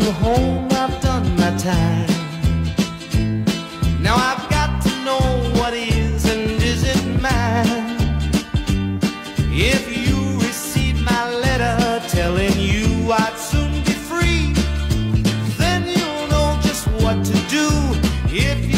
home, I've done my time. Now I've got to know what is and isn't mine. If you receive my letter telling you I'd soon be free, then you'll know just what to do. If you